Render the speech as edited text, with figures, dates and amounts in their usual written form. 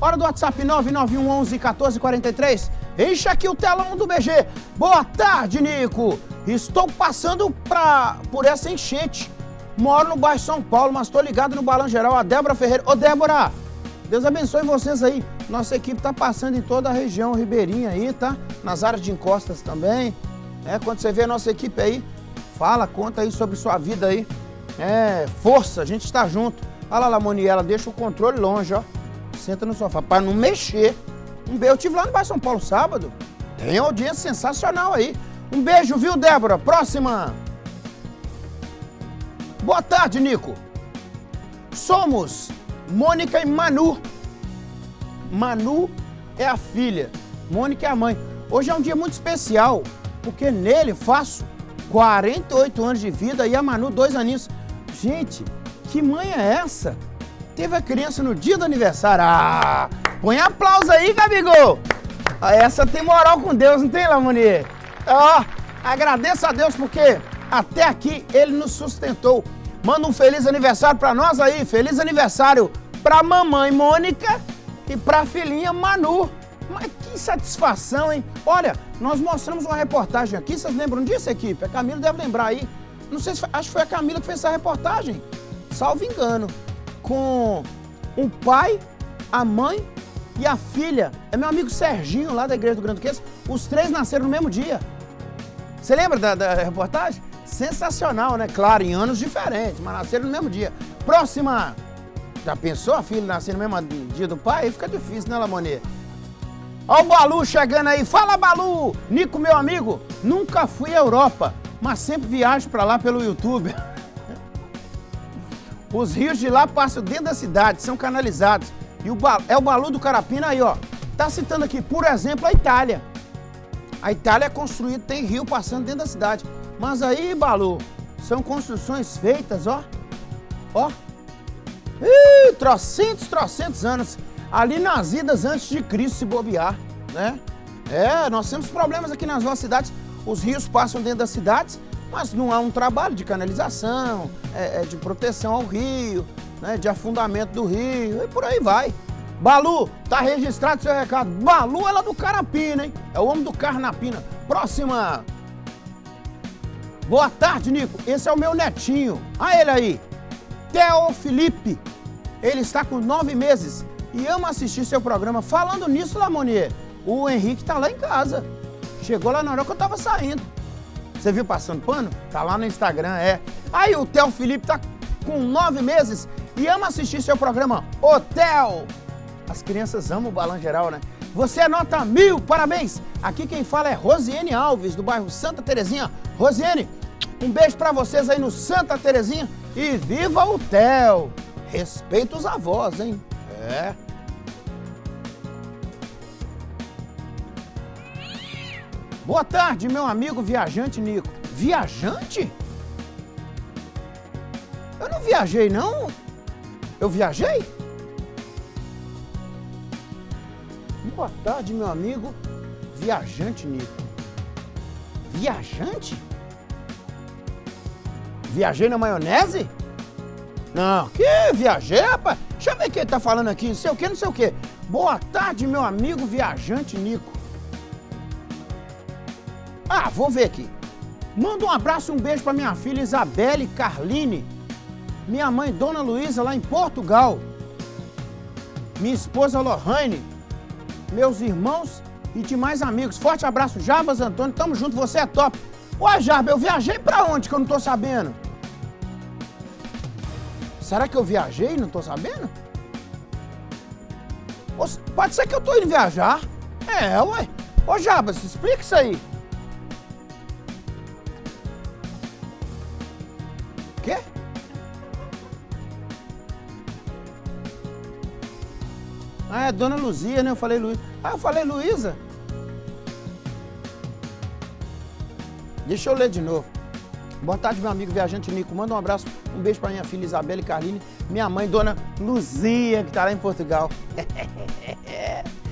Hora do WhatsApp 991 11 14 43. Enche aqui o telão do BG. Boa tarde, Nico. Estou passando por essa enchente. Moro no bairro São Paulo, mas estou ligado no Balanço Geral. A Débora Ferreira. Ô, Débora, Deus abençoe vocês aí. Nossa equipe tá passando em toda a região ribeirinha aí, tá? Nas áreas de encostas também. Quando você vê a nossa equipe aí, fala, conta aí sobre sua vida aí. Força, a gente está junto. Olha lá, Lamoniela, deixa o controle longe, ó. Senta no sofá, para não mexer. Um beijo, eu estive lá no bairro São Paulo sábado. Tem audiência sensacional aí. Um beijo, viu, Débora? Próxima. Boa tarde, Nico. Somos Mônica e Manu. Manu é a filha, Mônica é a mãe. Hoje é um dia muito especial, porque nele faço 48 anos de vida e a Manu 2 aninhos. Gente, que mãe é essa? Teve a criança no dia do aniversário. Ah, põe aplauso aí, Gabigol. Essa tem moral com Deus, não tem, Lamonier? Ó, agradeço a Deus porque até aqui ele nos sustentou. Manda um feliz aniversário pra nós aí. Feliz aniversário pra mamãe Mônica e pra filhinha Manu. Mas que satisfação, hein? Olha, nós mostramos uma reportagem aqui. Vocês lembram disso, equipe? A Camila deve lembrar aí. Não sei se acho que foi a Camila que fez essa reportagem. Salvo engano. Com o pai, a mãe e a filha. É meu amigo Serginho, lá da Igreja do Grande Duquesa. Os 3 nasceram no mesmo dia. Você lembra da reportagem? Sensacional, né? Claro, em anos diferentes, mas nasceram no mesmo dia. Próxima! Já pensou a filha nascer no mesmo dia do pai? Aí fica difícil, né, Lamonier? Ó o Balu chegando aí. Fala, Balu! Nico, meu amigo, nunca fui à Europa, mas sempre viajo pra lá pelo YouTube. Os rios de lá passam dentro da cidade, são canalizados. E é o Balu do Carapina aí, ó. Tá citando aqui, por exemplo, a Itália. A Itália é construída, tem rio passando dentro da cidade. Mas aí, Balu, são construções feitas, ó. Ó. Trocentos anos. Ali nas idas antes de Cristo se bobear, né? Nós temos problemas aqui nas nossas cidades. Os rios passam dentro das cidades, mas não há um trabalho de canalização, de proteção ao rio, né? De afundamento do rio, e por aí vai. Balu, tá registrado seu recado. Balu, ela é do Carapina, hein? É o homem do Carnapina. Próxima. Boa tarde, Nico. Esse é o meu netinho. Ah, ele aí. Theo Felipe. Ele está com 9 meses e ama assistir seu programa. Falando nisso, Lamonier, o Henrique tá lá em casa. Chegou lá na hora que eu tava saindo. Você viu passando pano? Tá lá no Instagram, Aí o Theo Felipe tá com 9 meses e ama assistir seu programa. Ô, Theo! As crianças amam o Balanço Geral, né? Você é nota 1000, parabéns! Aqui quem fala é Rosiane Alves, do bairro Santa Terezinha. Rosiane, um beijo pra vocês aí no Santa Terezinha e viva o Theo! Respeita os avós, hein? Boa tarde, meu amigo viajante Nico. Viajante? Eu não viajei, não. Eu viajei? Boa tarde, meu amigo viajante Nico. Viajante? Viajei na maionese? Não, que viajei, rapaz? Deixa eu ver quem tá falando aqui, não sei o que, não sei o que. Boa tarde, meu amigo viajante Nico. Ah, vou ver aqui. Manda um abraço e um beijo pra minha filha Isabelle Carline, minha mãe Dona Luísa lá em Portugal, minha esposa Lohane, meus irmãos e demais amigos. Forte abraço, Jarbas Antônio, tamo junto, você é top. Ué, Jarba, eu viajei pra onde que eu não tô sabendo? Será que eu viajei e não tô sabendo? Pode ser que eu tô indo viajar. Ué. Ô, Jarbas, explica isso aí. Quê? Ah, é Dona Luzia, né? Eu falei Luísa. Ah, eu falei Luísa. Deixa eu ler de novo. Boa tarde, meu amigo viajante Nico. Manda um abraço, um beijo pra minha filha Isabelle Carline, minha mãe, Dona Luzia, que tá lá em Portugal.